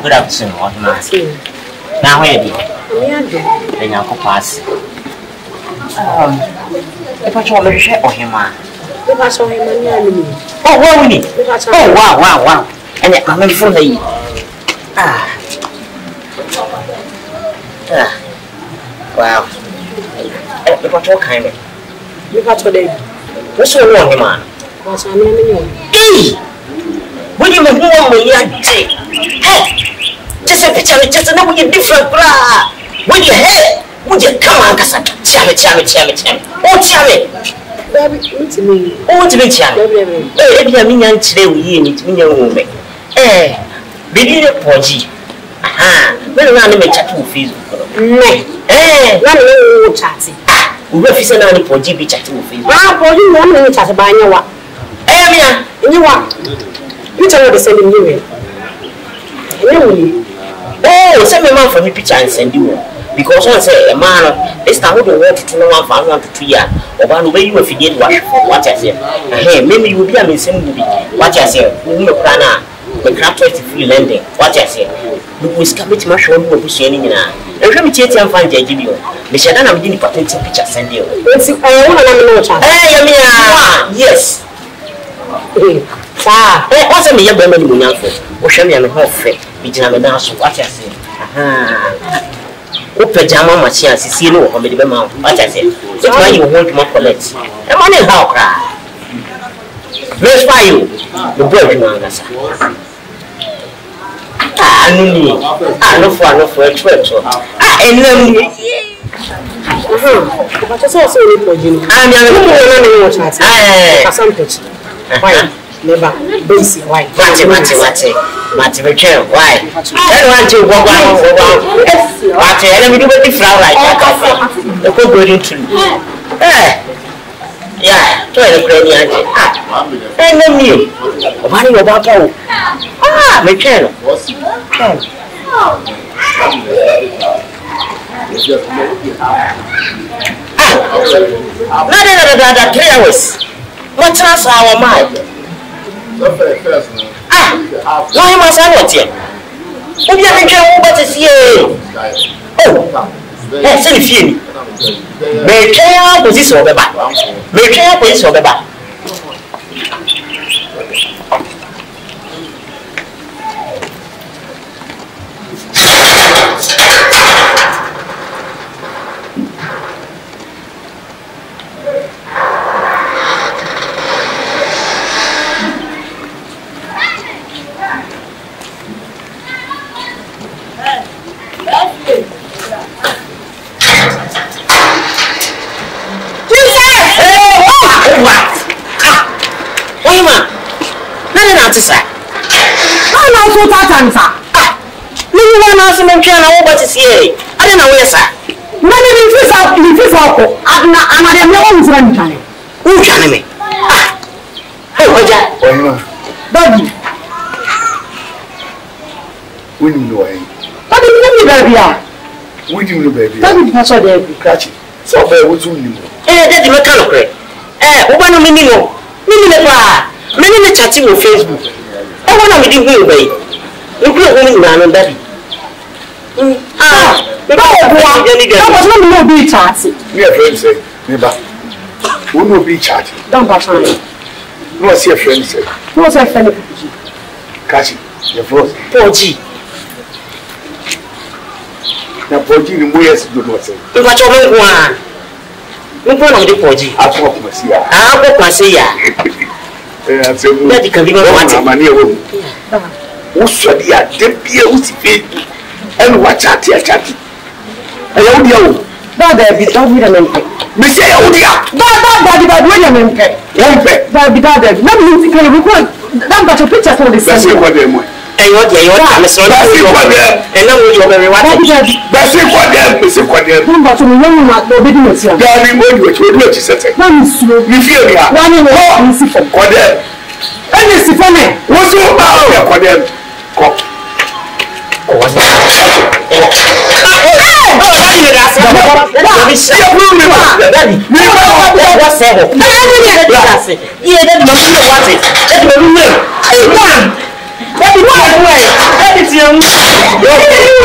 Good afternoon, what man? Now, where did you pass? If I told you, share or him, man. Oh, wow, wow. And yet, I'm in for the wow. If I talk, kind of. You got to day. What's so wrong, man? What's your name? What do you mean? Hey, just a picture, just another different bra. When you head, would you come on, Cassan? Chammy. Oh, Chammy. Oh, to me, Chammy. If you mean today, we need to mean woman. Eh, be a poji. Aha, when I'm a chat with Facebook. Eh, one chatty. We were fishing on the poji be chatting with Facebook. Ah, for you, one minute chat about your what? Eh, you want? You tell the sending you. Oh, send me man for me picture and send you. Because one say a man, it's time to walk to no one for 1 to 2 years. Or one way you will forget what I said. Hey, maybe you will be a missing movie. What I said, we will plan the craft to free lending. What I said, look, we scam it much more pushing in. And let me tell you, I'm fine, JGB. The Shadan of the patent picture send you. Yes. Ah, what's a mere woman in Yanko? Or show me a whole fate, which I'm a dance. What I say. Oh, pajama machine, see no, or maybe mount. What I say. So why you want more collect? I'm on a how cry. Where's why you? The boy, you want us. Ah, no for a church. Ah, and then. But it's also a little you. I'm never basic white. Matty, return. Why? I don't want to go on. Matty, let me do a flower like that. The good going to. Yeah, try the granny. And then you. What are you about? Ah, return. Not 3 hours. What's our mind? No, you must have what here. Who you make your but is here? Oh, that's a few. Make care position of the back. Make care position of the back. I don't know where, sir. I'm not a friend. Who can me? Daddy. We know why. But baby. We do know, baby. Daddy, that's what they're catching. So, what's your name? Daddy, mechanical. One minute. Many chatting on Facebook. I want to be doing away. You couldn't run on daddy. That was not no be chatting. We are friends, say, neighbor. Who will be chatting? Don't pass on. No, I see a friend, say. No, I see a friend. Catch it, your voice. 4G. Now, 4G, the way to do what say. You got your one. You put on the 4G. I talk to see ya. I talk to see ya. That can be one money. What's your dear? Who's it? And watch out here, chat. Hello, dear. That be done with a man. We say, oh, dear. That William. That be done. Let me can record. That got your picture for this. That's what them. And what they are, Miss Roger. And now you're very well. That's what them is. What them. But we know not the business. Darling, what you do, she said. You feel me? One in all, for them. And it's funny. What's your power for them? That is why. That is your